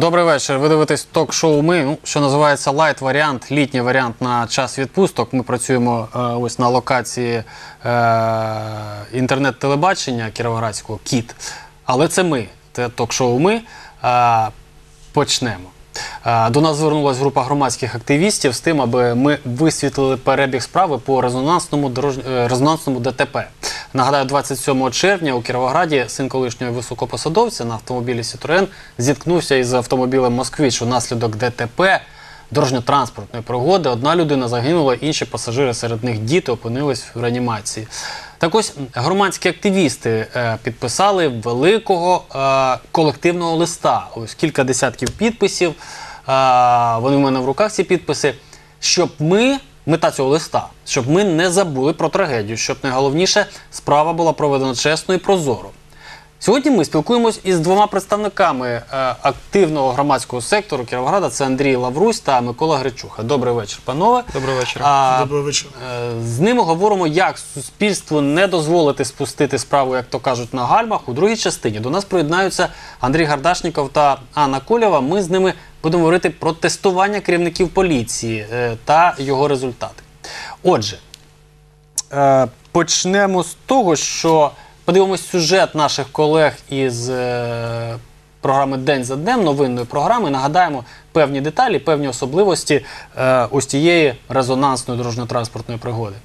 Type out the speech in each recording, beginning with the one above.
Добрий вечір. Ви дивитесь ток-шоу «Ми», що називається лайт-варіант, літній варіант на час відпусток. Ми працюємо ось на локації інтернет-телебачення кіровоградського «КІТ». Але це ми, це ток-шоу «Ми». Почнемо. До нас звернулася група громадських активістів з тим, аби ми висвітлили перебіг справи по резонансному ДТП. Нагадаю, 27 червня у Кіровограді син колишнього високопосадовця на автомобілі «Сітроен» зіткнувся із автомобілем «Москвич». Унаслідок ДТП, дорожньо-транспортної пригоди, одна людина загинула, інші пасажири, серед них діти, опинились в реанімації. Так ось, громадські активісти підписали великого колективного листа. Ось кілька десятків підписів, вони в мене в руках, ці підписи, щоб мета цього листа, щоб ми не забули про трагедію, щоб найголовніше, справа була проведена чесно і прозоро. Сьогодні ми спілкуємось із двома представниками активного громадського сектору Кіровограда. Це Андрій Лаврусь та Микола Гречуха. Добрий вечір, панове. Добрий вечір. Добрий вечір. З ними говоримо, як суспільству не дозволити спустити справу, як то кажуть, на гальмах. У другій частині до нас приєднаються Андрій Гардашніков та Анна Кольова. Ми з ними будемо говорити про тестування керівників поліції та його результати. Отже, почнемо з того, що подивимось сюжет наших колег із програми «День за днем», новинної програми. Нагадаємо певні деталі, певні особливості ось цієї резонансної дорожньо-транспортної пригоди.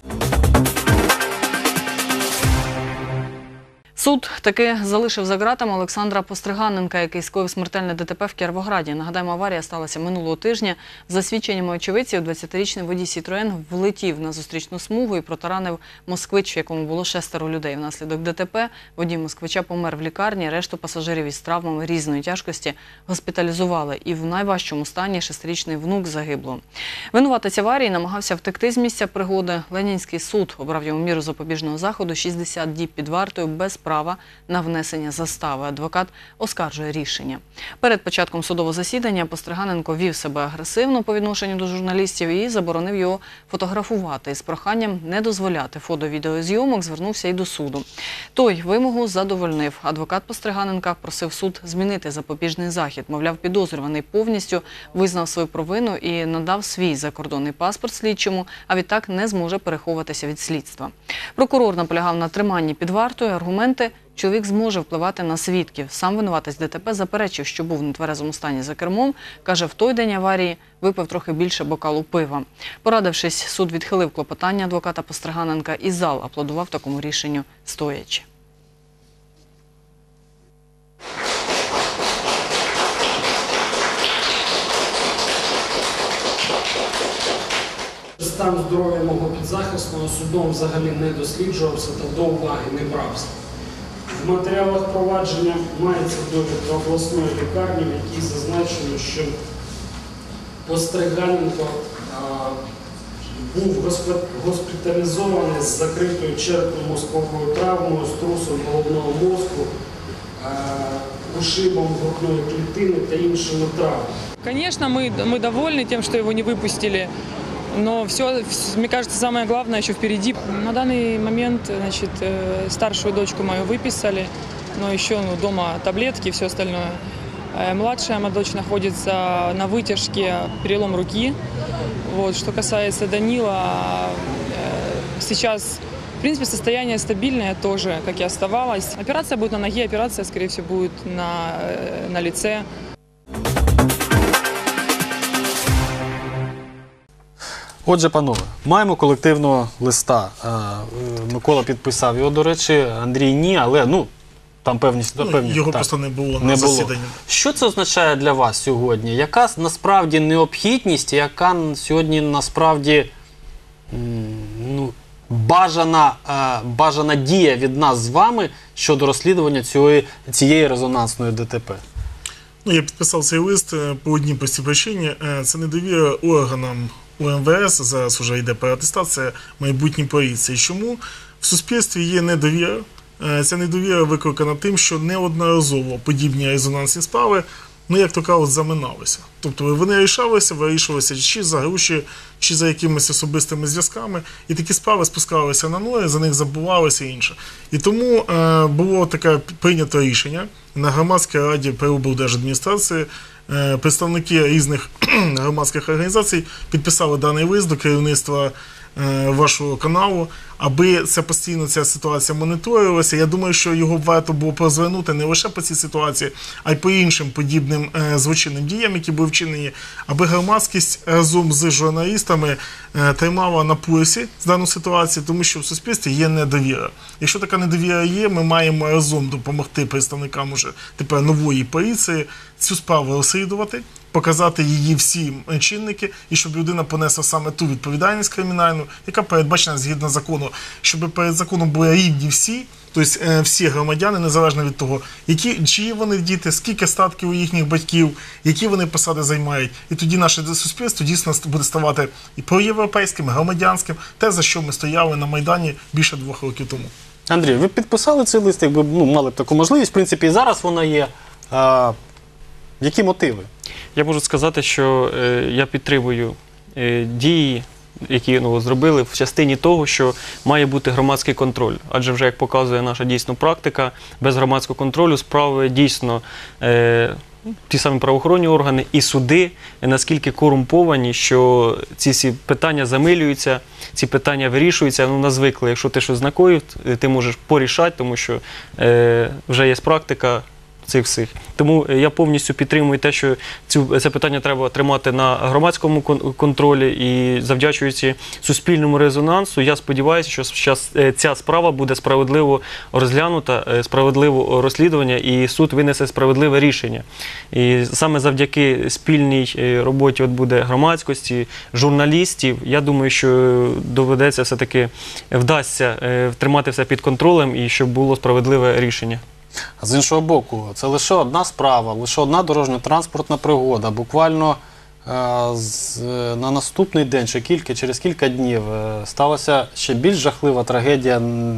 Суд таки залишив за ґратами Олександра Постриганенка, який скоїв смертельне ДТП в Кіровограді. Нагадаємо, аварія сталася минулого тижня. За свідченнями очевидців, 20-річний водій «Сітроен» влетів на зустрічну смугу і протаранив «Москвич», в якому було 6 людей. Внаслідок ДТП водій «Москвича» помер в лікарні, решту пасажирів із травмами різної тяжкості госпіталізували. І в найважчому стані 6-річний внук загибло. Винуватець аварії намагався втекти з місця пригоди. Ленінський суд обрав йому міру запобіжного заходу 60 діб під вартою без права на внесення застави. Адвокат оскаржує рішення. Перед початком судового засідання Постриганенко вів себе агресивно по відношенню до журналістів і заборонив його фотографувати. З проханням не дозволяти фото-відеозйомок звернувся і до суду. Той вимогу задовольнив. Адвокат Постриганенка просив суд змінити запобіжний захід. Мовляв, підозрюваний повністю визнав свою провину і надав свій закордонний паспорт слідчому, а відтак не зможе переховуватися від слідства. Прокурор наполягав на триманні під вартою. Аргументи: чоловік зможе впливати на свідків. Сам винуватець ДТП заперечив, що був в нетверезому стані за кермом. Каже, в той день аварії випив трохи більше бокалу пива. Порадившись, суд відхилив клопотання адвоката Постриганенка, і зал аплодував такому рішенню стоячи. Стан здоров'я мого підзахисного судом взагалі не досліджувався та до уваги не брався. В матеріалах провадження мається довідка обласної лікарні, в якій зазначено, що Постриганенко був госпіталізований з закритою черепно-мозковою травмою, струсом головного мозку, ушибом грудної клітини та іншими травмами. Конечно, мы довольны тем, что его не выпустили. Но все, мне кажется, самое главное еще впереди. На данный момент, значит, старшую дочку мою выписали, но еще дома таблетки и все остальное. Младшая моя дочь находится на вытяжке, перелом руки. Вот. Что касается Данила, сейчас, в принципе, состояние стабильное тоже, как и оставалось. Операция будет на ноге, операция, скорее всего, будет на лице. Отже, панове, маємо колективного листа. Микола підписав його, до речі, Андрій ні, але там певні... Його просто не було на засіданні. Що це означає для вас сьогодні? Яка насправді необхідність, яка сьогодні насправді бажана дія від нас з вами щодо розслідування цієї резонансної ДТП? Я підписав цей лист по одній простій причині. Це недовіра органам УМВС, зараз вже йде переатестація майбутній поліції. Чому в суспільстві є недовіра? Ця недовіра викликана тим, що неодноразово подібні резонансні справи, як то кажуть, заминалися. Тобто вони вирішувалися чи за гроші, чи за якимись особистими зв'язками, і такі справи спускалися на ноги, за них забувалося і інше. І тому було таке прийнято рішення на громадській раді при облдержадміністрації представники різних громадських організацій підписали даний лист до керівництва вашого каналу, аби постійно ця ситуація моніторилася. Я думаю, що його варто було прозвернути не лише по цій ситуації, а й по іншим подібним злочинним діям, які були вчинені, аби громадськість разом з журналістами тримала на пульсі з дану ситуацію, тому що в суспільстві є недовіра. Якщо така недовіра є, ми маємо разом допомогти представникам уже тепер нової поліції цю справу розслідувати, показати її всі чинники, і щоб людина понесла саме ту відповідальність кримінальну, яка передбачена згідно закону, щоб перед законом були рівні всі, тобто всі громадяни, незалежно від того, чиї вони діти, скільки статків у їхніх батьків, які вони посади займають. І тоді наше суспільство дійсно буде ставати і проєвропейським, і громадянським, те, за що ми стояли на Майдані більше 2 років тому. Андрій, ви підписали цей лист, якби мали б таку можливість, в принципі, і зараз вона є. Які мотиви? Я можу сказати, що я підтримую дії, які зробили в частині того, що має бути громадський контроль. Адже вже, як показує наша дійсно практика, без громадського контролю справи дійсно ті самі правоохоронні органи і суди наскільки корумповані, що ці всі питання замилюються, ці питання вирішуються, нас звикли, якщо ти щось накоїв, ти можеш порішати, тому що вже є практика цих всіх. Тому я повністю підтримую те, що це питання треба тримати на громадському контролі, і завдячуючи суспільному резонансу, я сподіваюся, що ця справа буде справедливо розглянута, справедливо розслідування, і суд винесе справедливе рішення. І саме завдяки спільній роботі буде громадськості, журналістів, я думаю, що доведеться все-таки, вдасться тримати все під контролем і щоб було справедливе рішення. А з іншого боку, це лише одна справа, лише одна дорожньо-транспортна пригода. Буквально на наступний день, через кілька днів, сталася ще більш жахлива трагедія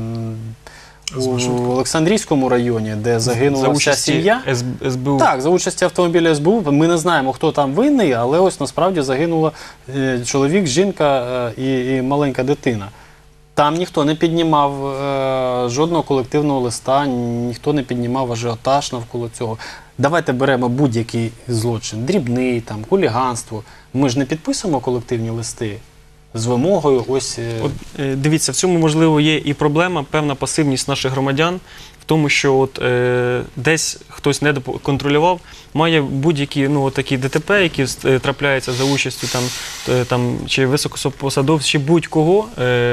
у Олександрійському районі, де загинула вся сім'я. СБУ. Так, за участі автомобіля СБУ. Ми не знаємо, хто там винний, але ось насправді загинула чоловік, жінка і маленька дитина. Там ніхто не піднімав жодного колективного листа, ніхто не піднімав ажіотаж навколо цього. Давайте беремо будь-який злочин, дрібний, хуліганство. Ми ж не підписуємо колективні листи з вимогою ось... Дивіться, в цьому, можливо, є і проблема, певна пасивність наших громадян в тому, що десь хтось не контролював, має будь-які такі ДТП, які трапляються за участю чи високопосадовців, чи будь-кого.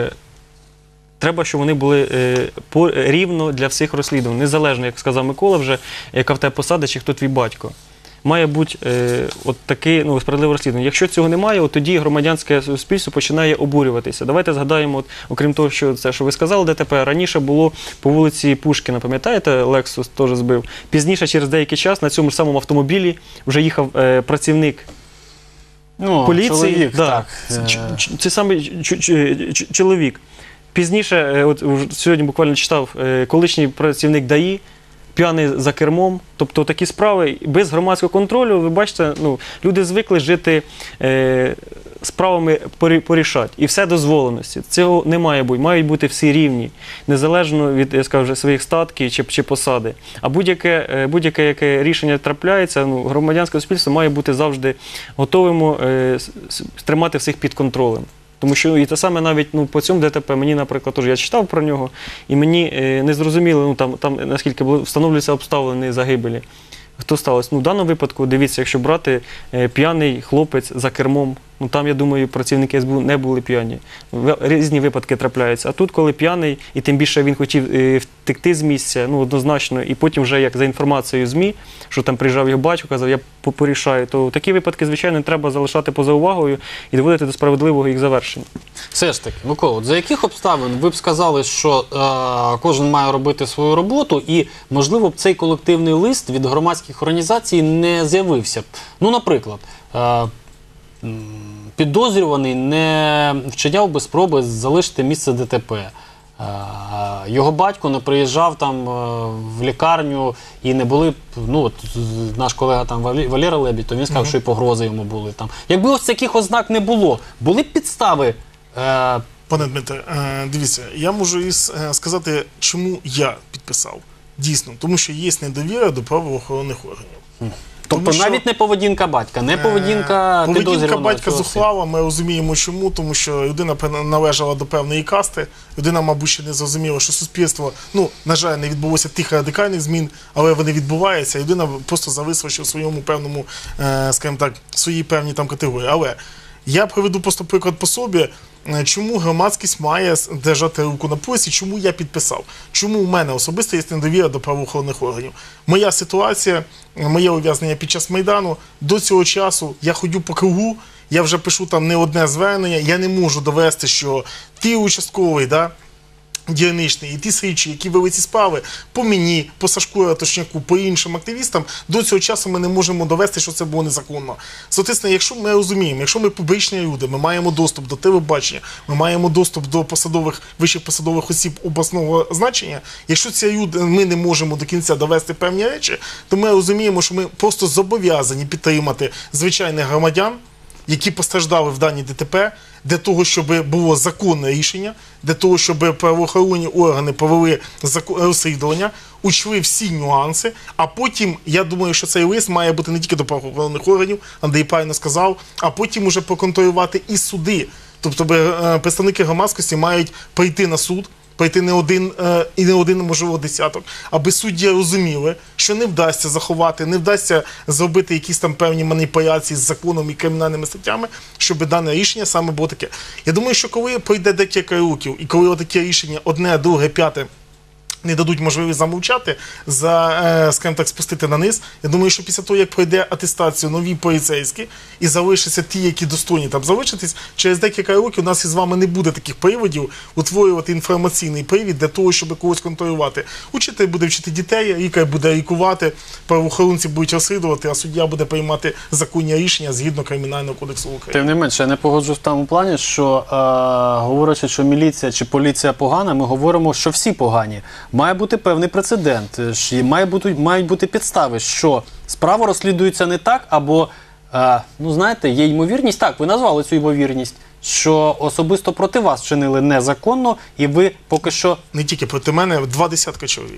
Треба, щоб вони були рівно для всіх розслідувань. Незалежно, як сказав Микола вже, яка в тебе посада, чи хто твій батько. Має бути таке справедливе розслідування. Якщо цього немає, тоді громадянське суспільство починає обурюватися. Давайте згадаємо, окрім того, що ви сказали, ДТП, раніше було по вулиці Пушкіна, пам'ятаєте, Лексус теж збив. Пізніше, через деякий час, на цьому ж самому автомобілі вже їхав працівник поліції. Чоловік, так. Це саме чоловік. Пізніше, сьогодні буквально читав, колишній працівник ДАІ, п'яний за кермом. Тобто такі справи без громадського контролю, ви бачите, люди звикли жити справами порішати. І все дозволеності. Цього не має бути. Мають бути всі рівні, незалежно від, я скажу, своїх статків чи посади. А будь-яке рішення трапляється, громадянське суспільство має бути завжди готовим тримати всіх під контролем. Тому що і те саме навіть по цьому ДТП, мені, наприклад, теж я читав про нього, і мені не зрозуміло, там наскільки встановлюються обставини загибелі. Хто сталося? В даному випадку, дивіться, якщо брати п'яний хлопець за кермом, там, я думаю, працівники СБУ не були п'яні. Різні випадки трапляються. А тут, коли п'яний, і тим більше він хотів втекти з місця, однозначно, і потім вже, як за інформацією ЗМІ, що там приїжджав його батько, казав, я порішаю, то такі випадки, звичайно, треба залишати поза увагою і доводити до справедливого їх завершення. Все ж таки, Микола, за яких обставин ви б сказали, що кожен має робити свою роботу, і, можливо, б цей колективний лист від громадських організацій не з'явився б? Наприклад, підозрюваний не вчиняв би спроби залишити місце ДТП. Його батько не приїжджав там в лікарню і не були, наш колега там Валера Лебідь, то він сказав, що і погрози йому були там. Якби ось таких ознак не було, були б підстави? Пане Дмитре, дивіться, я можу сказати, чому я підписав. Дійсно, тому що є недовіра до правоохоронних органів. Тобто Тому що навіть не поведінка батька, не поведінка Поведінка підозрюваного. батька цього зухвала, ми розуміємо чому, тому що людина належала до певної касти, людина, мабуть, ще не зрозуміла, що суспільство, на жаль, не відбулося тих радикальних змін, але вони відбуваються, і людина просто зависла ще в своєму певному, скажімо так, своїй певній там категорії. Але я приведу просто приклад по собі, чому громадськість має держати руку на пульсі, чому я підписав, чому у мене особисто є недовіра до правоохоронних органів. Моя ситуація, моє ув'язнення під час Майдану, до цього часу я ходю по кругу, я вже пишу там не одне звернення, я не можу довести, що ти участковий, дільничний і ті слідчі, які вели ці справи, по мені, по Сашку Ратушняку, по іншим активістам, до цього часу ми не можемо довести, що це було незаконно. Соответственно, якщо ми розуміємо, якщо ми публічні люди, ми маємо доступ до телебачення, ми маємо доступ до вищих посадових осіб обласного значення, якщо ці люди, ми не можемо до кінця довести певні речі, то ми розуміємо, що ми просто зобов'язані підтримати звичайних громадян, які постраждали в даній ДТП, для того, щоб було законне рішення, для того, щоб правоохоронні органи провели розслідування, учли всі нюанси, а потім, я думаю, що цей лист має бути не тільки до правоохоронних органів, Андрій правильно сказав, а потім уже проконтролювати і суди. Тобто представники громадськості мають прийти на суд, пройти не один, можливо, десяток, аби судді розуміли, що не вдасться заховати, не вдасться зробити якісь там певні маніпуляції з законом і кримінальними статтями, щоб дане рішення саме було таке. Я думаю, що коли пройде декілька років, і коли отаке рішення одне, друге, п'яте не дадуть можливість замовчати, скажімо так, спустити на низ. Я думаю, що після того, як пройде атестацію нові поліцейські і залишаться ті, які достойні там залишитись, через декілька років у нас із вами не буде таких приводів утворювати інформаційний привід для того, щоб когось контролювати. Учитель буде вчити дітей, лікар буде лікувати, правоохоронці будуть розслідувати, а суддя буде приймати законні рішення згідно Кримінального кодексу України. Тим не менше, я не погоджуюсь в тому плані, що говорячи, що міліція чи поліція погана, ми говоримо, що всі погані. Має бути певний прецедент, мають бути підстави, що справа розслідується не так, або, знаєте, є ймовірність, так, ви назвали цю ймовірність, що особисто проти вас вчинили незаконно, і ви поки що... Не тільки проти мене, 20 чоловік.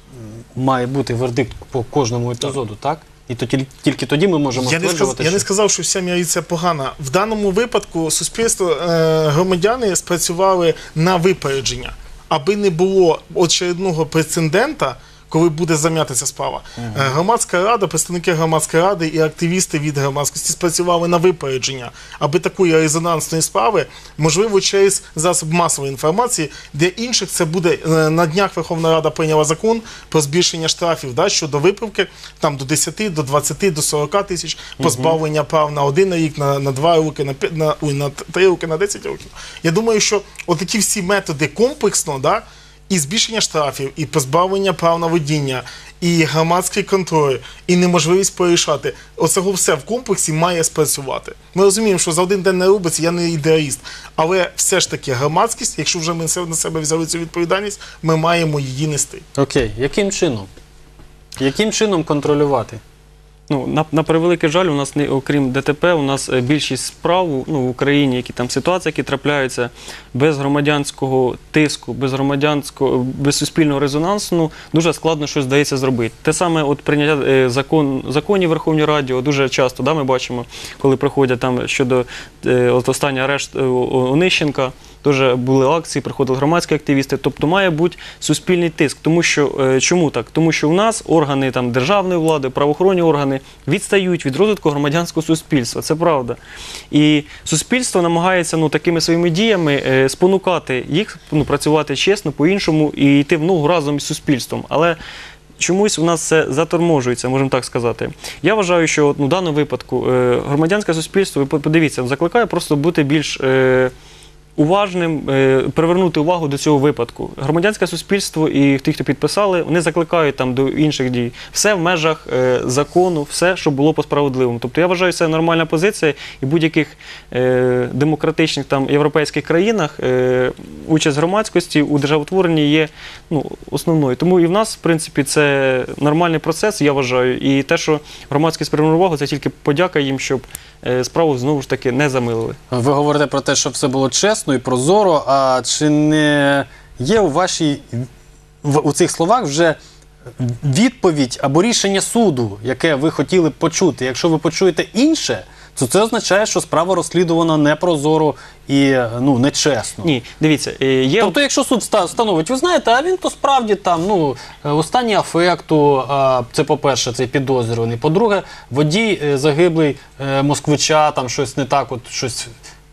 Має бути вердикт по кожному епізоду, так? І то тільки тоді ми можемо стверджувати, Я не сказав, що вся міліція погана. В даному випадку суспільство, громадяни спрацювали на випередження, аби не було очередного прецедента, коли буде зам'ятися справа. Громадська рада, представники громадської ради і активісти від громадськості спрацювали на випередження, аби такої резонансної справи, можливо, через засоб масової інформації, для інших це буде, на днях Верховна Рада прийняла закон про збільшення штрафів щодо виправки, там до 10, до 20, до 40 тисяч, позбавлення прав на 1 рік, на 2 роки, на 3 роки, на 10 років. Я думаю, що отакі всі методи комплексно, і збільшення штрафів, і позбавлення прав на водіння, і громадський контроль, і неможливість порішати. Оцього все в комплексі має спрацювати. Ми розуміємо, що за один день не робиться, я не ідеаліст. Але все ж таки громадськість, якщо вже ми на себе взяли цю відповідальність, ми маємо її нести. Окей, яким чином? Яким чином контролювати? На превеликий жаль, у нас, окрім ДТП, у нас більшість справ в Україні, які там ситуації, які трапляються без громадянського тиску, без суспільного резонансу, дуже складно щось вдається зробити. Те саме прийняття законів в Верховній Раді, дуже часто ми бачимо, коли приходять там щодо останній арешт Онищенка, теж були акції, приходили громадські активісти, тобто має бути суспільний тиск. Тому що, чому так? Тому що у нас органи державної влади, правоохоронні органи відстають від розвитку громадянського суспільства, це правда. І суспільство намагається такими своїми діями спонукати їх працювати чесно, по-іншому і йти в ногу разом із суспільством. Але чомусь у нас це заторможується, можемо так сказати. Я вважаю, що в даному випадку громадянське суспільство, ви подивіться, закликає просто бути більш уважним, привернути увагу до цього випадку. Громадянське суспільство і ті, хто підписали, вони закликають до інших дій. Все в межах закону, все, щоб було по-справедливому. Тобто я вважаю, це нормальна позиція, і в будь-яких демократичних європейських країнах участь громадськості у державотворенні є основною. Тому і в нас, в принципі, це нормальний процес, я вважаю. І те, що громадськість привернула увагу, це тільки подяка їм, щоб справу знову ж таки не замилили. Ви говорите про те, що все було чесно і прозоро, а чи не є у цих словах вже відповідь або рішення суду, яке ви хотіли б почути. Якщо ви почуєте інше, то це означає, що справа розслідувана непрозоро і нечесно. Ні, дивіться, є... Тобто, якщо суд встановить, ви знаєте, а він то справді там, у стані афекту, це по-перше, цей підозрюваний. По-друге, водій загиблий москвича, там щось не так, щось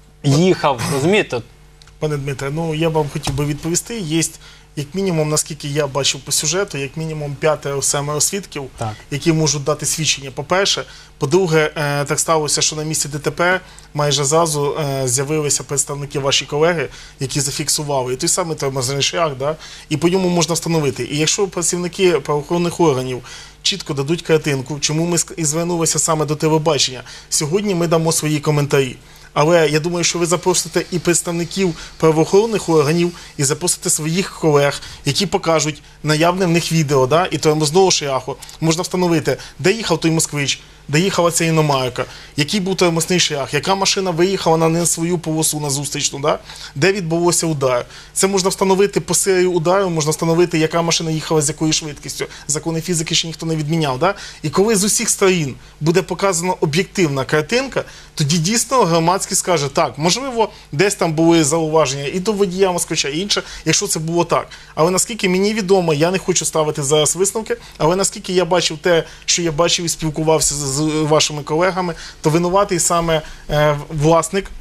їхав, розумієте? Пане Дмитре, я вам хотів би відповісти. Є, як мінімум, наскільки я бачив по сюжету, як мінімум 5-7 свідків, Так. які можуть дати свідчення, по-перше. По-друге, так сталося, що на місці ДТП майже зразу з'явилися представники ваші колеги, які зафіксували. І той самий тормозний шлях, і по ньому можна встановити. І якщо працівники правоохоронних органів чітко дадуть картинку, чому ми і звернулися саме до телебачення, сьогодні ми дамо свої коментарі. Але я думаю, що ви запросите і представників правоохоронних органів, і запросите своїх колег, які покажуть наявне в них відео, і тормозного шляху. Можна встановити, де їхав той москвич, де їхала ця іномарка, який був тормозний шлях, яка машина виїхала на не свою полосу на зустрічну, де відбулося удар. Це можна встановити по серії удару, можна встановити, яка машина їхала з якою швидкістю. Закони фізики ще ніхто не відміняв. І коли з усіх сторін буде показана об'єктивна картинка, тоді дійсно громадськість скаже, так, можливо, десь там були зауваження і до водія москвича, і інше, якщо це було так. Але наскільки мені відомо, я не хочу ставити зараз висновки, але наскільки я бачив те, що я бачив і спілкувався з вашими колегами, то винуватий саме власник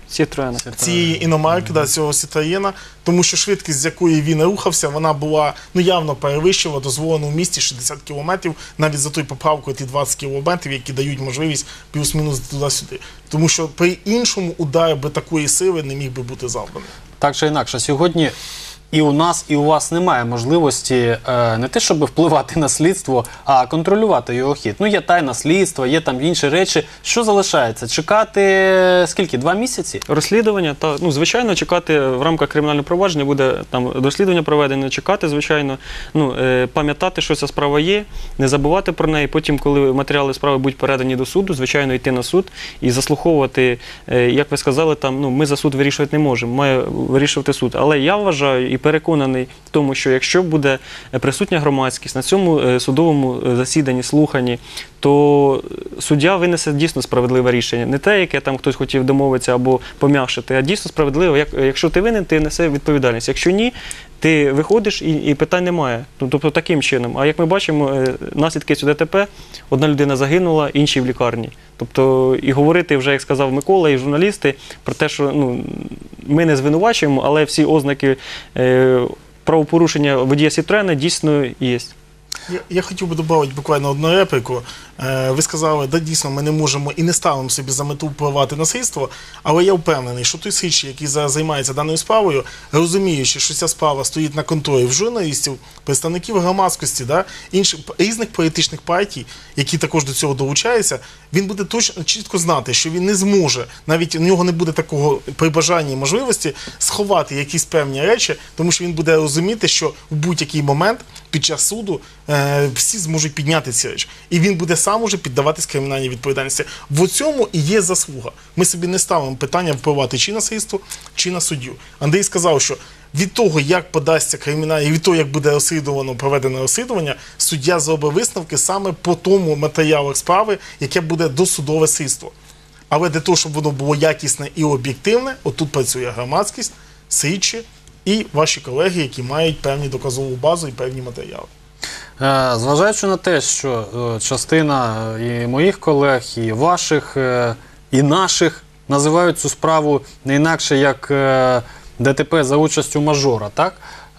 цієї іномарки, цього Citroёна, тому що швидкість, з якої він рухався, вона була явно перевищила дозволену в місті 60 км, навіть за той поправкою ті 20 км, які дають можливість плюс-мінус туди-сюди. Тому що при іншому удар би такої сили не міг би бути завданий. Так чи інакше, сьогодні і у нас, і у вас немає можливості не те, щоб впливати на слідство, а контролювати його хід. Є тайна слідства, є там інші речі. Що залишається? Чекати скільки? 2 місяці? Розслідування, звичайно, чекати в рамках кримінального провадження буде там розслідування проведено, чекати, звичайно, пам'ятати, що ця справа є, не забувати про неї. Потім, коли матеріали справи будуть передані до суду, звичайно, йти на суд і заслуховувати, як ви сказали, ми за суд вирішувати не можемо, має вирішувати суд. Але я вважаю і переконаний в тому, що якщо буде присутня громадськість на цьому судовому засіданні, слуханні, то суддя винесе дійсно справедливе рішення. Не те, яке там хтось хотів домовитися або пом'якшити, а дійсно справедливе. Якщо ти винен, ти несе відповідальність. Якщо ні, ти виходиш і питань немає. Тобто таким чином. А як ми бачимо, наслідки цього ДТП, одна людина загинула, інші в лікарні. Тобто і говорити вже, як сказав Микола, і журналісти, про те, що ми не звинувачуємо, але всі ознаки правопорушення водія Citroёна дійсно є. Я хотів би додати буквально одну репліку. Ви сказали, дійсно, ми не можемо і не ставимо собі за мету впливати на слідство, але я впевнений, що той слідчий, який зараз займається даною справою, розуміючи, що ця справа стоїть на контролі в журналістів, представників громадськості, інших різних політичних партій, які також до цього долучаються, він буде точно чітко знати, що він не зможе, навіть у нього не буде такого при бажанні можливості сховати якісь певні речі, тому що він буде розуміти, що в будь-який момент під час суду всі зможуть підняти ці речі. І він буде сам уже піддаватись кримінальній відповідальності. В цьому і є заслуга. Ми собі не ставимо питання впливати чи на слідство, чи на суддю. Андрій сказав, що від того, як подасться кримінальний, від того, як буде проведено розслідування, суддя зробить висновки саме по тому матеріалу справи, яке буде досудове слідство. Але для того, щоб воно було якісне і об'єктивне, отут працює громадськість, слідчі і ваші колеги, які мають певні доказову базу і певні матеріали. Зважаючи на те, що частина і моїх колег, і ваших, і наших називають цю справу не інакше, як ДТП за участю мажора, так?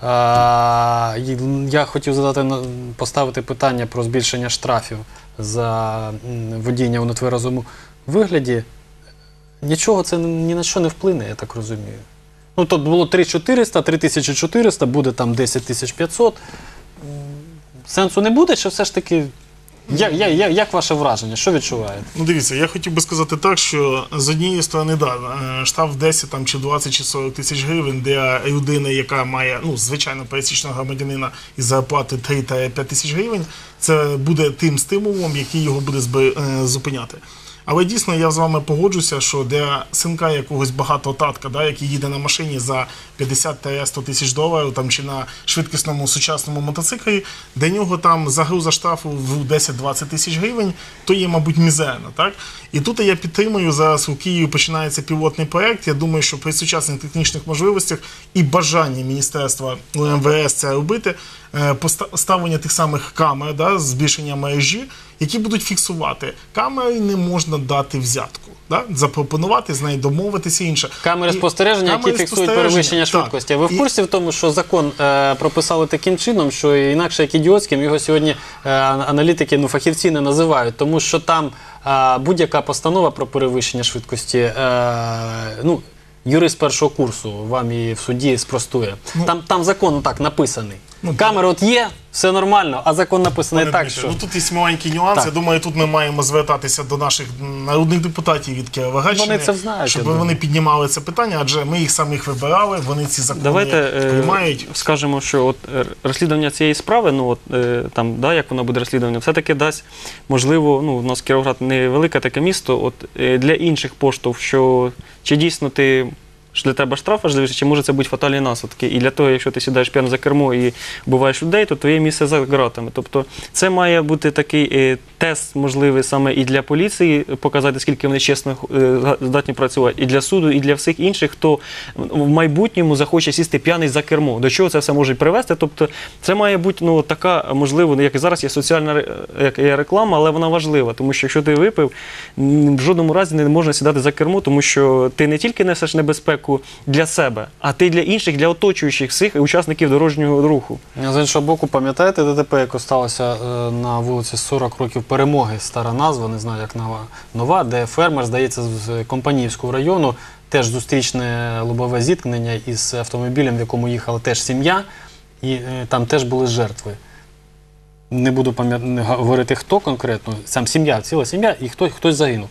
Я хотів поставити питання про збільшення штрафів за водіння у нетверезому вигляді. Нічого це ні на що не вплине, я так розумію. Тут було 3400, 3400, буде там 10500. Сенсу не буде, чи все ж таки, як ваше враження, що відчуваєте? Дивіться, я хотів би сказати так, що з однієї сторони, штраф 10 чи 20 чи 40 тисяч гривень для людини, яка має, звичайно, пересічного громадянина із зарплати 3-5 тисяч гривень, це буде тим стимулом, який його буде зупиняти. Але дійсно я з вами погоджуся, що для синка якогось багатого татка, да, який їде на машині за 50-100 тисяч доларів там, чи на швидкісному сучасному мотоциклі, для нього там загруза штрафу в 10-20 тисяч гривень, то є, мабуть, мізерно. Так? І тут я підтримую, зараз у Києві починається пілотний проєкт. Я думаю, що при сучасних технічних можливостях і бажанні Міністерства МВС це робити, поставлення тих самих камер, да, збільшення мережі, які будуть фіксувати. Камері не можна дати взятку, да? Запропонувати з нею домовитися і інше. Камери спостереження, які фіксують перевищення швидкості. Ви в курсі в тому, що закон прописали таким чином, що інакше як ідіотським його сьогодні аналітики, фахівці не називають, тому що там будь-яка постанова про перевищення швидкості, юрист першого курсу вам її в суді спростує. Там закон так написаний. Камери от є, все нормально, а закон написаний так, що... Тут є маленький нюанс. Так. Я думаю, тут ми маємо звертатися до наших народних депутатів від Кіровоградщини, Вони це знають, щоб я думаю. вони піднімали це питання, адже ми їх самих вибирали, вони ці закони Давайте приймають. скажемо, що от розслідування цієї справи, там, да, як воно буде розслідування, все-таки дасть, можливо, у нас Кіровоград невелике таке місто, от для інших поштовх, що чи дійсно що для тебе штраф важливіше, чи може це бути фатальні наслідки. І для того, якщо ти сідаєш п'яно за кермо і вбиваєш людей, то твоє місце за ґратами. Тобто це має бути такий тест можливий саме і для поліції, показати, скільки вони чесно здатні працювати, і для суду, і для всіх інших, хто в майбутньому захоче сісти п'яний за кермо. До чого це все може привести? Тобто це має бути така, можливо, як і зараз є соціальна є реклама, але вона важлива. Тому що якщо ти випив, в жодному разі не можна сідати за кермо, тому що ти не тільки несеш небезпеку для себе, а ти для інших, для оточуючих всіх учасників дорожнього руху. З іншого боку, пам'ятаєте ДТП, яке сталося на вулиці 40 років Перемоги, стара назва, не знаю, як нова, де фермер, здається, з Компанійського району, теж зустрічне лобове зіткнення із автомобілем, в якому їхала теж сім'я, і там теж були жертви. Не буду говорити, хто конкретно, сам сім'я, ціла сім'я, і хтось загинув.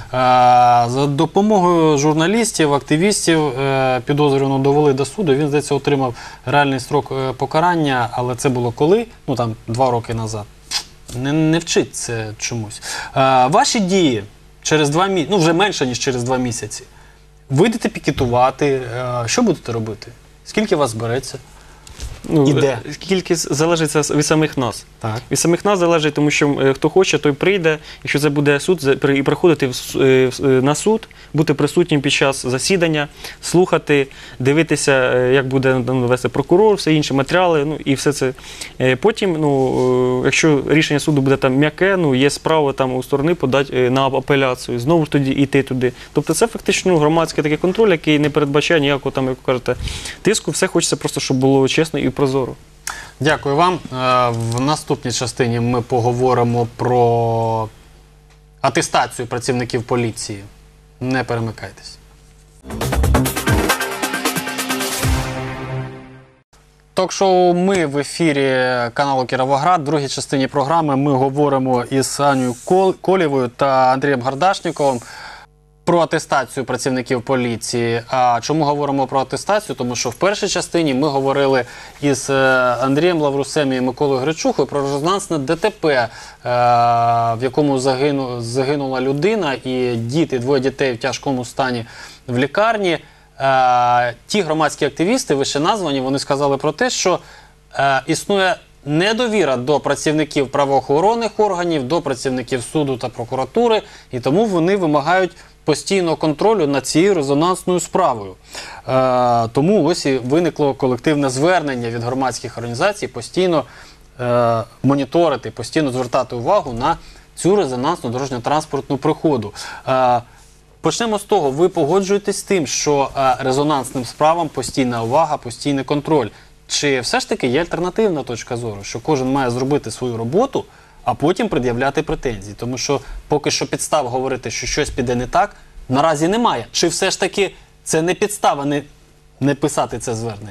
За допомогою журналістів, активістів підозрюваного довели до суду. Він, здається, отримав реальний строк покарання, але це було коли? 2 роки назад. Не вчить це чомусь. Ваші дії через 2 місяці, вже менше, ніж через 2 місяці. Вийдете пікетувати, що будете робити? Скільки вас збереться? І де? Кількість залежить від самих нас. Так. Від самих нас залежить, тому що хто хоче, той прийде. Якщо це буде суд, і приходити на суд, бути присутнім під час засідання, слухати, дивитися, як буде вести прокурор, все інше, матеріали, і все це. Потім, якщо рішення суду буде там м'яке, є справа там у сторони подати на апеляцію, знову ж тоді йти туди. Тобто це фактично громадський такий контроль, який не передбачає ніякого там, як ви кажете, тиску. Все хочеться просто, щоб було чесно і прозоро. Дякую вам. В наступній частині ми поговоримо про атестацію працівників поліції. Не перемикайтесь. Ток-шоу «Ми» в ефірі каналу «Кіровоград». В другій частині програми ми говоримо із Анією Колєвою та Андрієм Гардашніковим про атестацію працівників поліції. А чому говоримо про атестацію? Тому що в першій частині ми говорили із Андрієм Лаврусем і Миколою Гречухою про резонансне ДТП, в якому загинула людина і діти, 2 дітей в тяжкому стані в лікарні. Ті громадські активісти, вище названі, вони сказали про те, що існує недовіра до працівників правоохоронних органів, до працівників суду та прокуратури, і тому вони вимагають постійного контролю над цією резонансною справою. Тому ось і виникло колективне звернення від громадських організацій постійно моніторити, постійно звертати увагу на цю резонансну дорожньо-транспортну пригоду. Почнемо з того, ви погоджуєтесь з тим, що резонансним справам постійна увага, постійний контроль. Чи все ж таки є альтернативна точка зору, що кожен має зробити свою роботу, а потім пред'являти претензії? Тому що поки що підстав говорити, що щось піде не так, наразі немає. Чи все ж таки це не підстава не писати це звернення?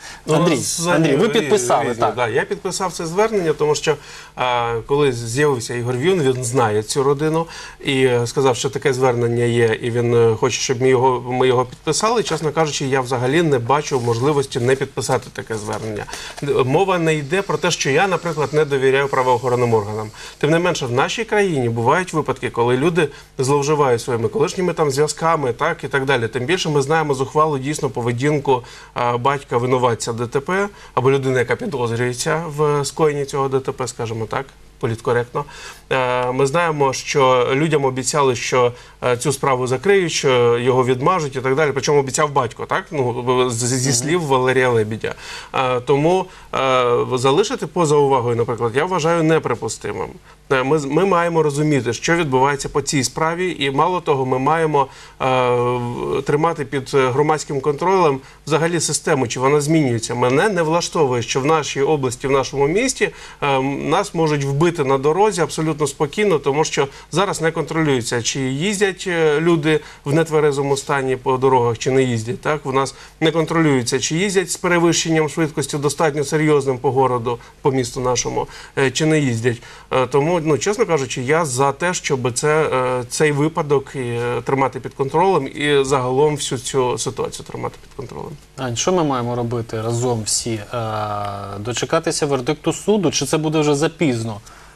Андрій, ви підписали, Різні, так. да, я підписав це звернення, тому що коли з'явився Ігор він знає цю родину і сказав, що таке звернення є, і він хоче, щоб ми його підписали. Чесно кажучи, я взагалі не бачу можливості не підписати таке звернення. Мова не йде про те, що я, наприклад, не довіряю правоохоронним органам. Тим не менше, в нашій країні бувають випадки, коли люди зловживають своїми колишніми там зв'язками, так, і так далі. Тим більше ми знаємо зухвалу дійсно поведінку батька винуватця ДТП, або людини, яка підозрюється в скоєнні цього ДТП, скажімо так, політкоректно. Ми знаємо, що людям обіцяли, що цю справу закриють, що його відмажуть і так далі. Причому обіцяв батько, так? Ну, зі слів Валерія Лебедя. Тому залишити поза увагою, наприклад, я вважаю неприпустимим. Ми маємо розуміти, що відбувається по цій справі, і мало того, ми маємо тримати під громадським контролем взагалі систему, чи вона змінюється. Мене не влаштовує, що в нашій області, в нашому місті нас можуть вбити на дорозі абсолютно спокійно, тому що зараз не контролюється, чи їздять люди в нетверезому стані по дорогах, чи не їздять. Так? У нас не контролюється, чи їздять з перевищенням швидкості достатньо серйозним по городу, по місту нашому, чи не їздять. Тому, ну, чесно кажучи, я за те, щоб цей випадок тримати під контролем і загалом всю цю ситуацію тримати під контролем. Ань, що ми маємо робити разом всі? Дочекатися вердикту суду, чи це буде вже запізно?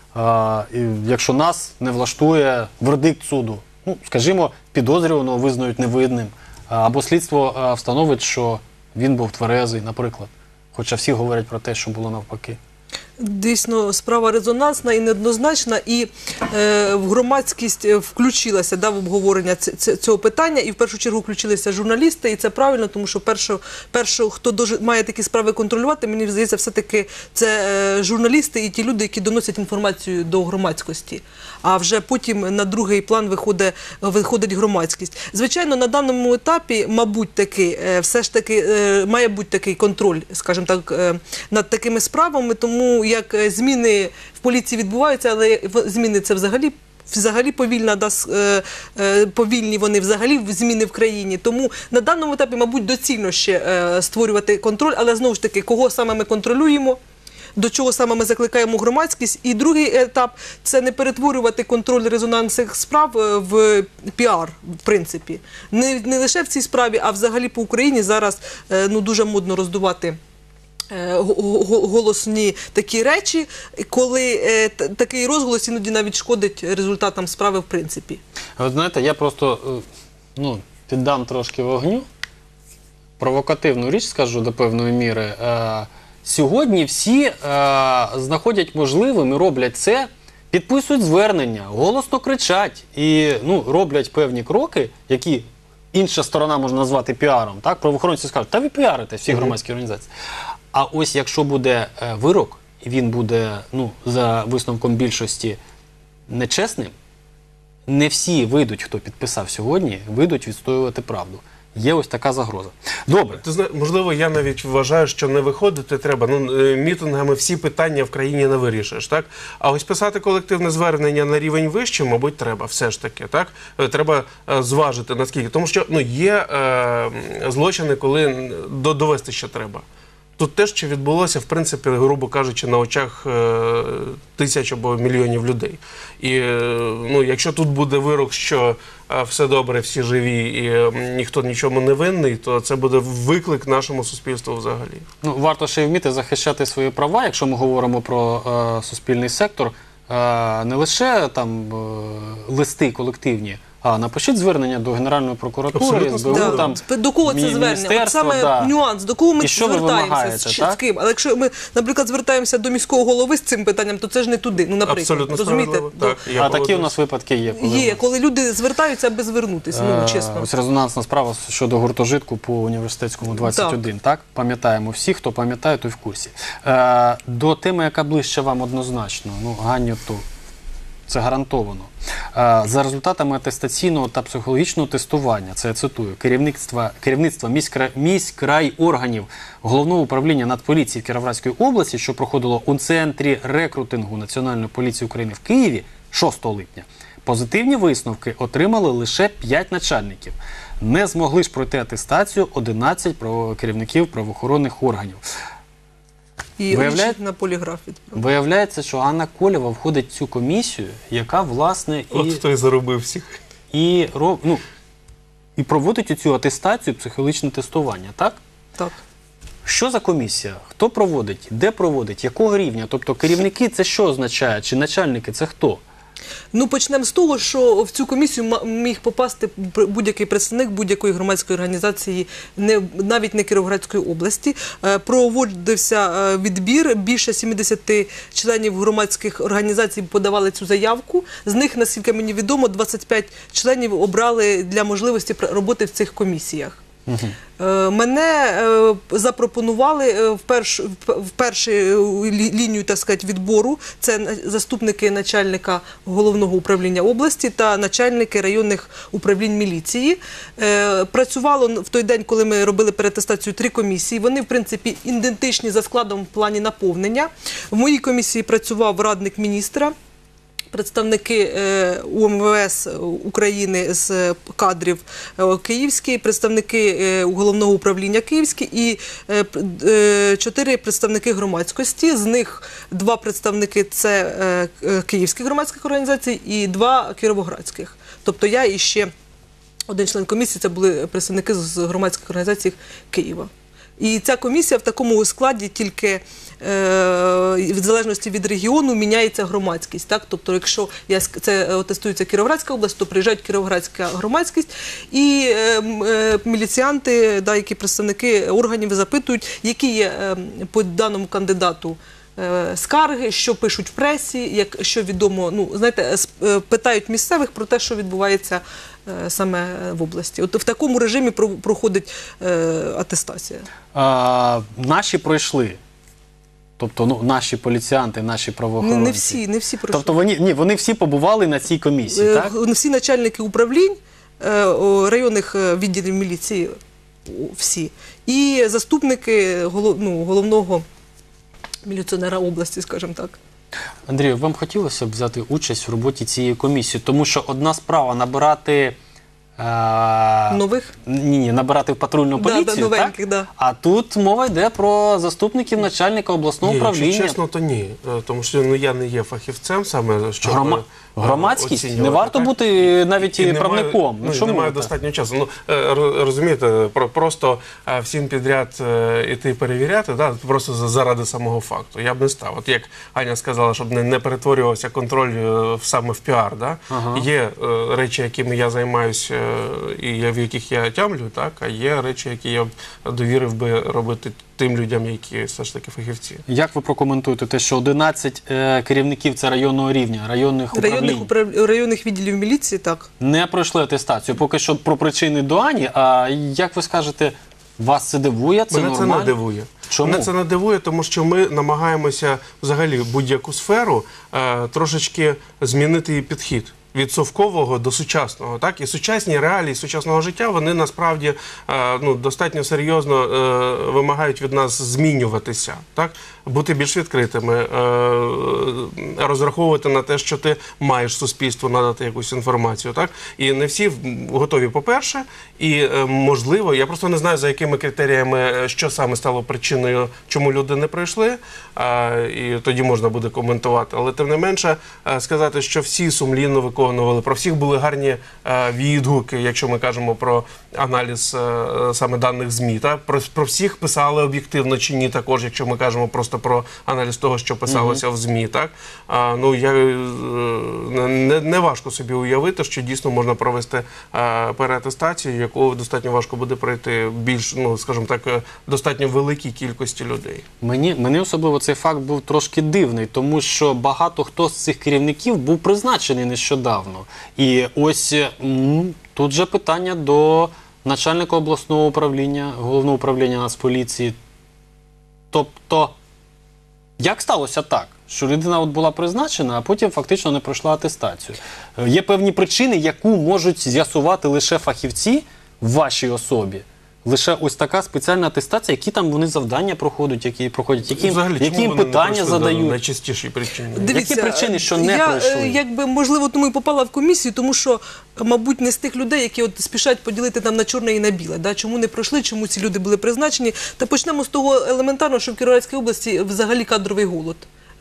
Якщо нас не влаштує вердикт суду, ну, скажімо, підозрюваного визнають невинним, або слідство встановить, що він був тверезий, наприклад. Хоча всі говорять про те, що було навпаки. Дійсно, справа резонансна і неоднозначна, і громадськість включилася в обговорення цього питання, і в першу чергу включилися журналісти, і це правильно, тому що перше, хто має такі справи контролювати, мені здається, все-таки це журналісти і ті люди, які доносять інформацію до громадськості. А вже потім на другий план виходить громадськість. Звичайно, на даному етапі, мабуть, все ж таки має бути такий контроль, скажімо так, над такими справами, тому як зміни в поліції відбуваються, але зміни це взагалі повільні вони взагалі зміни в країні. Тому на даному етапі, мабуть, доцільно ще створювати контроль, але знову ж таки, кого саме ми контролюємо, до чого саме ми закликаємо громадськість. І другий етап – це не перетворювати контроль резонансних справ в піар, в принципі. Не лише в цій справі, а взагалі по Україні зараз дуже модно роздувати голосні такі речі, коли такий розголос іноді навіть шкодить результатам справи в принципі. От знаєте, я просто піддам трошки вогню, провокативну річ скажу до певної міри. Сьогодні всі знаходять можливим і роблять це, підписують звернення, голосно кричать і роблять певні кроки, які інша сторона може назвати піаром. Так? Правоохоронці скажуть, та ви піарите всі громадські організації. А ось якщо буде вирок, і він буде, за висновком більшості, нечесним, не всі вийдуть, хто підписав сьогодні, вийдуть відстоювати правду. Є ось така загроза. Добре. Ти знаєш, можливо, я навіть вважаю, що не виходити треба. Мітингами всі питання в країні не вирішиш, так? А ось писати колективне звернення на рівень вище, мабуть, треба все ж таки, так? Треба зважити наскільки. Тому що, є злочини, коли довести ще треба. Тут те, що відбулося, в принципі, грубо кажучи, на очах тисяч або мільйонів людей. І якщо тут буде вирок, що все добре, всі живі і ніхто нічому не винний, то це буде виклик нашому суспільству взагалі. Варто ще й вміти захищати свої права, якщо ми говоримо про суспільний сектор, не лише там листи колективні, а напишіть звернення до Генеральної прокуратури, СБУ, до кого це звернення? От саме нюанс, до кого ми звертаємося, з ким. Але якщо ми, наприклад, звертаємося до міського голови з цим питанням, то це ж не туди, наприклад. Абсолютно розумієте? справедливо. Такі у нас випадки є. Коли люди звертаються, аби звернутися, чесно. Ось резонансна справа щодо гуртожитку по Університетському 21, так? Пам'ятаємо всі, хто пам'ятає, той в курсі. До теми, яка ближче вам однозначно, Ганню, то це гарантовано. За результатами атестаційного та психологічного тестування, це я цитую, керівництва міськрайорганів Головного управління Нацполіції Кіровоградської області, що проходило у Центрі рекрутингу Національної поліції України в Києві 6 липня, позитивні висновки отримали лише 5 начальників. Не змогли ж пройти атестацію 11 керівників правоохоронних органів. І Виявляє- інші на поліграф відправили. Виявляється, що Анна Колєва входить в цю комісію, яка, власне, От хто і заробив всіх. і проводить оцю атестацію, психологічне тестування, так? Так. Що за комісія? Хто проводить? Де проводить? Якого рівня? Тобто керівники це що означає? Чи начальники це хто? Ну, почнемо з того, що в цю комісію міг попасти будь-який представник будь-якої громадської організації, навіть не Кіровоградської області. Проводився відбір, більше 70 членів громадських організацій подавали цю заявку. З них, наскільки мені відомо, 25 членів обрали для можливості роботи в цих комісіях. Мене запропонували в першу лінію, так сказати, відбору. Це заступники начальника головного управління області та начальники районних управлінь міліції. Працювало в той день, коли ми робили переатестацію, 3 комісії. Вони, в принципі, ідентичні за складом в плані наповнення. В моїй комісії працював радник міністра, представники УМВС України з кадрів Київський, представники Головного управління Київський і 4 представники громадськості. З них 2 представники – це київських громадських організацій і 2 кіровоградських. Тобто я і ще один член комісії – це були представники з громадських організацій Києва. І ця комісія в такому складі тільки в залежності від регіону міняється громадськість. Так? Тобто, якщо це тестується Кіровоградська область, то приїжджають Кіровоградська громадськість і міліціянти, які представники органів запитують, які є по даному кандидату скарги, що пишуть в пресі, що відомо, знаєте, питають місцевих про те, що відбувається саме в області. От в такому режимі проходить атестація. Наші пройшли. Тобто, наші поліціянти, наші правоохоронці. Не всі пройшли. Тобто вони всі побували на цій комісії, так? Всі начальники управлінь, районних відділів міліції, всі. І заступники головного міліціонера області, скажімо так. Андрію, вам хотілося б взяти участь в роботі цієї комісії? Тому що одна справа набирати... Нових? Ні, набирати в патрульну поліцію, новеньких, так? А тут мова йде про заступників начальника обласного управління. Якщо чесно, то ні. Тому що я не є фахівцем саме, щоб Громадськість? оцінювати, Не варто так? бути навіть І правником. Немає, немає достатньо часу. Розумієте, просто всім підряд іти перевіряти, просто заради самого факту. Я б не став. От як Аня сказала, щоб не перетворювався контроль саме в піар. Є речі, якими я займаюся і в яких я тямлю, а є речі, які я б довірив би робити тим людям, які все ж таки фахівці. Як ви прокоментуєте те, що 11 керівників це районного рівня, районних управлінь районних відділів міліції, так. не пройшли атестацію? Поки що про причини до Ані, а як ви скажете, вас це дивує? Це Мене нормально? це не дивує. Чому? Мене це не дивує, тому що ми намагаємося взагалі будь-яку сферу трошечки змінити її підхід. Від совкового до сучасного. Так? І сучасні реалії сучасного життя, вони насправді достатньо серйозно вимагають від нас змінюватися. Так? Бути більш відкритими, розраховувати на те, що ти маєш суспільству надати якусь інформацію. Так? І не всі готові, по-перше, і можливо, я просто не знаю, за якими критеріями, що саме стало причиною, чому люди не пройшли, і тоді можна буде коментувати. Але тим не менше, сказати, що всі сумлінно виконували, про всіх були гарні відгуки, якщо ми кажемо про аналіз саме даних ЗМІ. Так? Про всіх писали об'єктивно чи ні також, якщо ми кажемо просто про аналіз того, що писалося в ЗМІ. Так? Не важко собі уявити, що дійсно можна провести переатестацію, яку достатньо важко буде пройти більш, скажімо так, достатньо великій кількості людей. Мені особливо цей факт був трошки дивний, тому що багато хто з цих керівників був призначений нещодавно. І ось тут же питання до начальника обласного управління, головного управління Нацполіції. Тобто, як сталося так, що людина була призначена, а потім фактично не пройшла атестацію? Є певні причини, яку можуть з'ясувати лише фахівці в вашій особі? лише ось така спеціальна атестація, які там вони завдання проходять, які Взагалі, які чому їм вони не питання пройшли до задають. найчастіші причини? Які причини, що не пройшли? Якби, можливо, тому і попала в комісію, тому що, мабуть, не з тих людей, які от спішать поділити там на чорне і на біле. Да? Чому не пройшли, чому ці люди були призначені. Та почнемо з того елементарного, що в Кіровоградській області взагалі кадровий голод.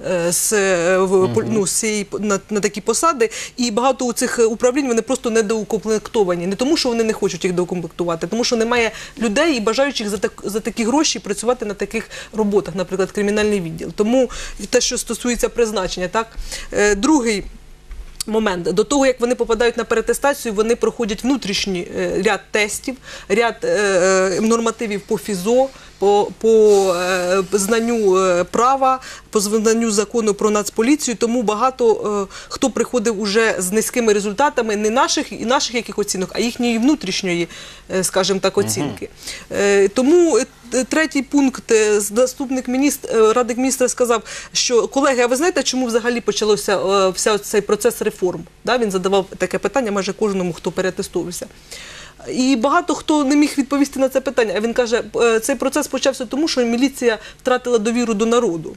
На такі посади, і багато у цих управлінь вони просто недоукомплектовані. Не тому, що вони не хочуть їх доукомплектувати, тому що немає людей і бажаючих за такі гроші працювати на таких роботах, наприклад, кримінальний відділ. Тому те, що стосується призначення, так. Другий момент. До того, як вони попадають на переатестацію, вони проходять внутрішній ряд тестів, ряд нормативів по ФІЗО, по знанню права, по знанню закону про Нацполіцію, тому багато хто приходив уже з низькими результатами не наших яких оцінок, а їхньої внутрішньої, скажімо так, оцінки. Тому третій пункт, заступник радник міністра сказав, що, колеги, а ви знаєте, чому взагалі почався цей процес реформ? Він задавав таке питання майже кожному, хто переатестовувався. І багато хто не міг відповісти на це питання. А він каже, цей процес почався тому, що міліція втратила довіру до народу.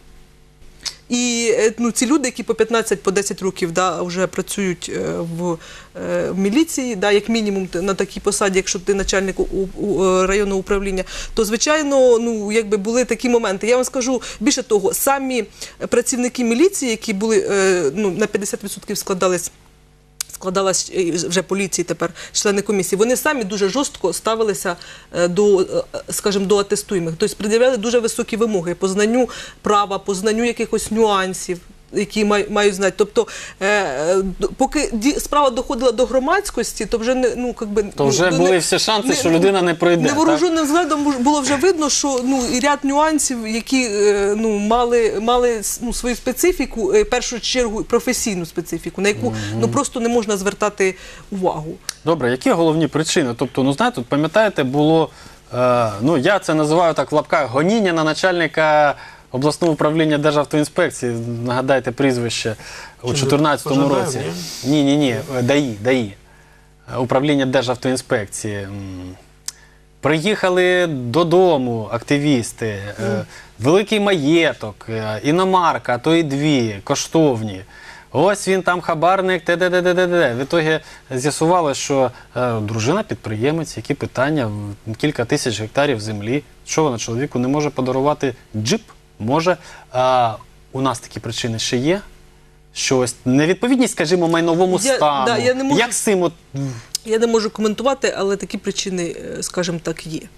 І ці люди, які по 15, по 10 років вже працюють в міліції, як мінімум на такій посаді, якщо ти начальник районного управління, то, звичайно, були такі моменти. Я вам скажу, більше того, самі працівники міліції, які були на 50% складалась вже поліції тепер, члени комісії, вони самі дуже жорстко ставилися до атестуємих. Тобто пред'являли дуже високі вимоги по знанню права, по знанню якихось нюансів, які мають знати. Тобто, поки справа доходила до громадськості, то вже були всі шанси, що людина не пройде. Невооруженим взглядом було вже видно, що і ряд нюансів, які мали свою специфіку, в першу чергу професійну специфіку, на яку просто не можна звертати увагу. Добре, які головні причини? Тобто, знаєте, пам'ятаєте, було, я це називаю так в лапках, гоніння на начальника обласного управління Державтоінспекції, нагадайте прізвище, у 2014 році. Ні, ДАІ. Управління Державтоінспекції. Приїхали додому активісти, великий маєток, іномарка, а то і дві, коштовні. Ось він там хабарник, т.д. В ітогі з'ясувалося, що дружина підприємець, які питання, кілька тисяч гектарів землі. Що вона чоловіку не може подарувати джип? Може. У нас такі причини ще є? Щось невідповідність, скажімо, майновому стану. Як з цим? Я не можу коментувати, але такі причини, скажімо так, є.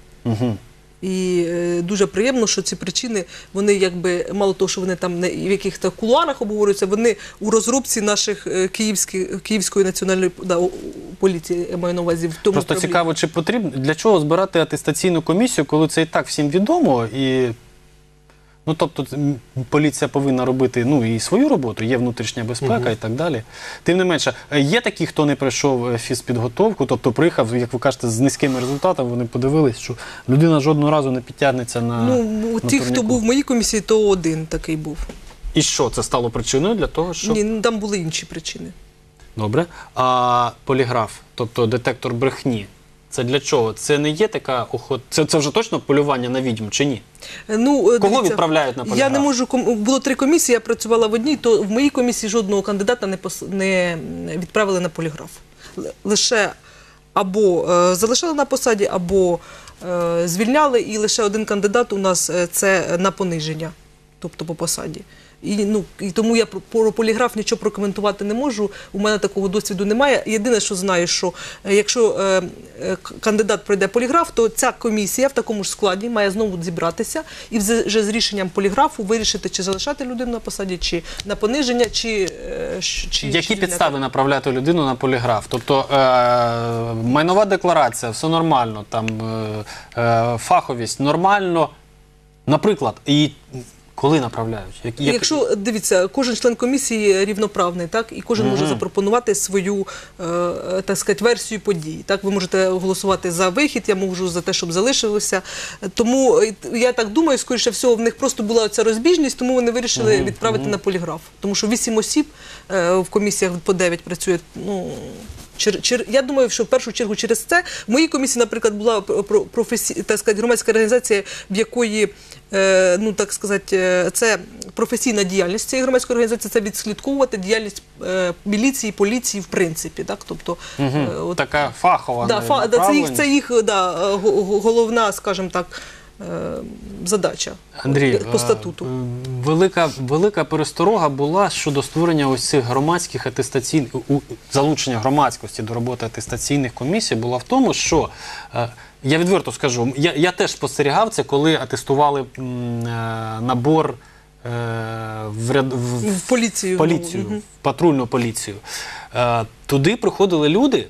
І дуже приємно, що ці причини, вони мало того, що вони там в якихось кулуарах обговорюються, вони у розробці наших Київської національної поліції, я маю на увазі, в тому Просто цікаво, чи потрібно, для чого збирати атестаційну комісію, коли це і так всім відомо, і тобто поліція повинна робити і свою роботу, є внутрішня безпека і так далі. Тим не менше, є такі, хто не пройшов фізпідготовку, тобто приїхав, як ви кажете, з низькими результатами, вони подивились, що людина жодного разу не підтягнеться на ті, хто був в моїй комісії, то один такий був. І що, це стало причиною для того, що... Ні, там були інші причини. Добре. А поліграф, тобто детектор брехні, це для чого? Це не є така охота? Це вже точно полювання на відьм чи ні? Кого відправляють на поліграф? Я не можу, було 3 комісії, я працювала в одній, то в моїй комісії жодного кандидата не відправили на поліграф. Лише або залишали на посаді, або звільняли, і лише один кандидат у нас це на пониження, тобто по посаді. І тому я про поліграф нічого прокоментувати не можу, у мене такого досвіду немає. Єдине, що знаю, що якщо кандидат пройде поліграф, то ця комісія в такому ж складі має знову зібратися і вже з рішенням поліграфу вирішити, чи залишати людину на посаді, чи на пониження, чи які підстави направляти людину на поліграф? Тобто майнова декларація, все нормально, там фаховість нормально, наприклад, і коли направляють? Якщо, дивіться, кожен член комісії рівноправний, так? І кожен може запропонувати свою, так сказати, версію подій. Так? Ви можете голосувати за вихід, я можу за те, щоб залишилося. Тому, я так думаю, скоріше всього, в них просто була ця розбіжність, тому вони вирішили відправити на поліграф. Тому що 8 осіб в комісіях по 9 працює, Я думаю, що в першу чергу через це в моїй комісії, наприклад, була так сказати, громадська організація, в якої ну так сказати, це професійна діяльність цієї громадської організації, це відслідковувати діяльність міліції, поліції в принципі, так, тобто от, така фахова це їх головна, скажімо так, задача Андрій, по статуту. Велика пересторога була щодо створення ось цих громадських атестаційних, залучення громадськості до роботи атестаційних комісій була в тому, що, я відверто скажу, я теж спостерігав це, коли атестували набор в поліцію, в патрульну поліцію. Туди приходили люди,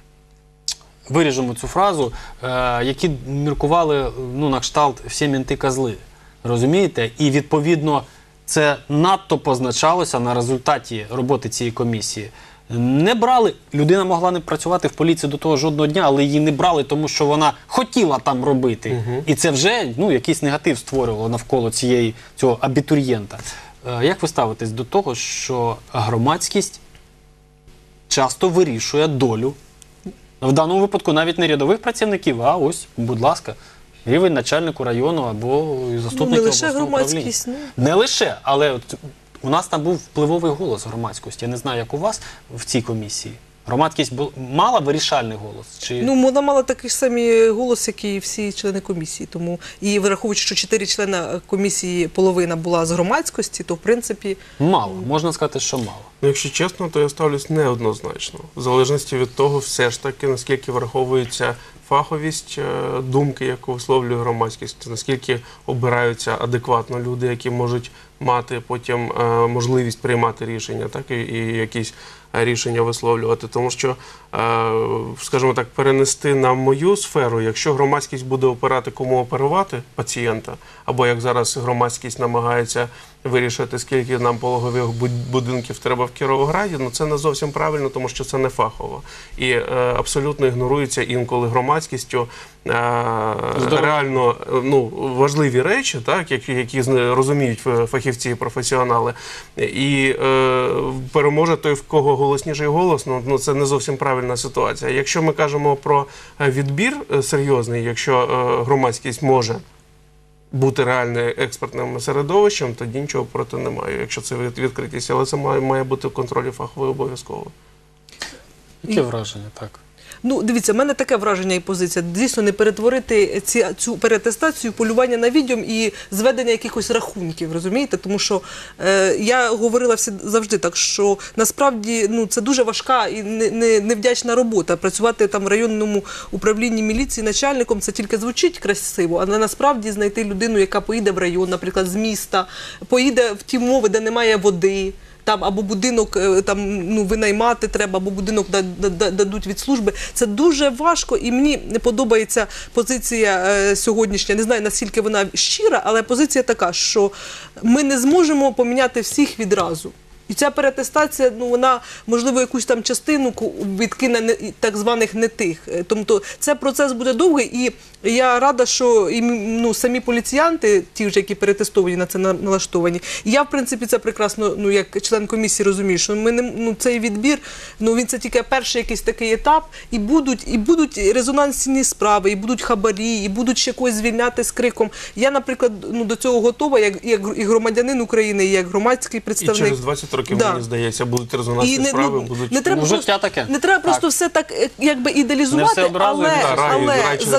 виріжемо цю фразу, які міркували, ну, на кшталт «всі менти козли». Розумієте? І, відповідно, це надто позначалося на результаті роботи цієї комісії. Не брали, людина могла не працювати в поліції до того жодного дня, але її не брали, тому що вона хотіла там робити. І це вже, ну, якийсь негатив створювало навколо цього абітурієнта. Як ви ставитесь до того, що громадськість часто вирішує долю, в даному випадку навіть не рядових працівників, а ось, будь ласка, рівень начальнику району або заступника обласного управління. Не лише, але от у нас там був впливовий голос громадськості. Я не знаю, як у вас в цій комісії. Громадськість мала вирішальний голос? Чи... Ну, вона мала такий ж самий голос, як і всі члени комісії. Тому, і враховуючи, що 4 члена комісії, половина була з громадськості, то в принципі... Мало, можна сказати, що мало. Ну, якщо чесно, то я ставлюсь неоднозначно. В залежності від того, все ж таки, наскільки враховується фаховість думки, яку висловлює громадськість, наскільки обираються адекватно люди, які можуть мати потім можливість приймати рішення, так, і якісь рішення висловлювати. Тому що, скажімо так, перенести на мою сферу, якщо громадськість буде обирати, кому оперувати пацієнта, або як зараз громадськість намагається вирішити, скільки нам пологових будинків треба в Кіровограді, ну це не зовсім правильно, тому що це не фахово. І абсолютно ігнорується інколи громадськістю реально, ну, важливі речі, так, які розуміють фахівці і професіонали. І переможе той, в кого голосніший голос, ну це не зовсім правильна ситуація. Якщо ми кажемо про відбір серйозний, якщо громадськість може бути реальним експертним середовищем, тоді нічого проти немає, якщо це відкритість. Але це має бути в контролі фаховий обов'язково. Яке враження, так? Ну, дивіться, в мене таке враження і позиція. Дійсно, не перетворити цю переатестацію, полювання на відьом і зведення якихось рахунків, розумієте? Тому що я говорила завжди так, що насправді ну, це дуже важка і невдячна робота. Працювати там в районному управлінні міліції начальником, це тільки звучить красиво, але насправді знайти людину, яка поїде в район, наприклад, з міста, поїде в ті умови, де немає води, там або будинок там, ну, винаймати треба, або будинок дадуть від служби. Це дуже важко, і мені не подобається позиція сьогоднішня. Не знаю, наскільки вона щира, але позиція така, що ми не зможемо поміняти всіх відразу. І ця переатестація, ну, вона, можливо, якусь там частину відкине так званих не тих. Тобто це процес буде довгий, і я рада, що і, ну, самі поліціянти, ті вже, які перетестовані, на це налаштовані. І я, в принципі, це прекрасно, ну, як член комісії розумію, що ми не, ну, цей відбір, ну, він це тільки перший якийсь такий етап, і будуть резонансні справи, і будуть хабарі, і будуть ще когось звільняти з криком. Я, наприклад, ну, до цього готова, як і громадянин України, і як громадський представник. І через 20 років, мені здається, будуть резонансні справи, будуть... Не треба просто все так, якби ідеалізувати, але за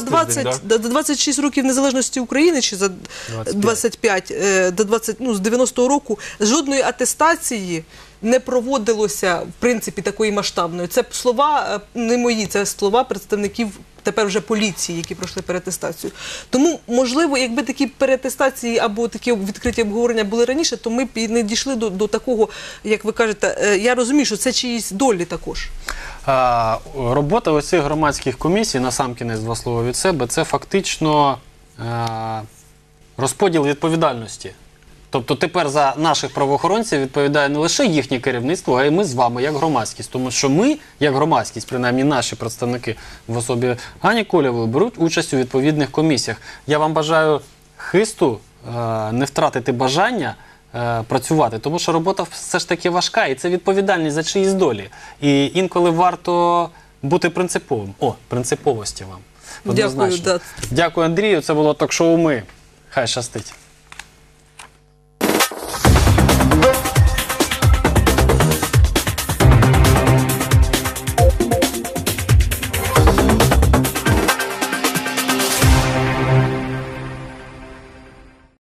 26 років незалежності України, чи за 25, до 20, ну, з 90-го року, жодної атестації не проводилося, в принципі, такої масштабної. Це слова не мої, це слова представників тепер вже поліції, які пройшли переатестацію. Тому, можливо, якби такі переатестації або такі відкриті обговорення були раніше, то ми б і не дійшли до такого, як ви кажете, я розумію, що це чиїсь долі також. Робота ось цих громадських комісій, насамкінець 2 слова від себе, це фактично розподіл відповідальності. Тобто тепер за наших правоохоронців відповідає не лише їхнє керівництво, а й ми з вами, як громадськість. Тому що ми, як громадськість, принаймні наші представники в особі Гані Колєвої, беруть участь у відповідних комісіях. Я вам бажаю хисту, не втратити бажання працювати, тому що робота все ж таки важка, і це відповідальність за чиїсь долі. І інколи варто бути принциповим. Принциповості вам. Дякую, Однозначно. да. Дякую, Андрію. Це було ток-шоу «Ми». Хай щастить.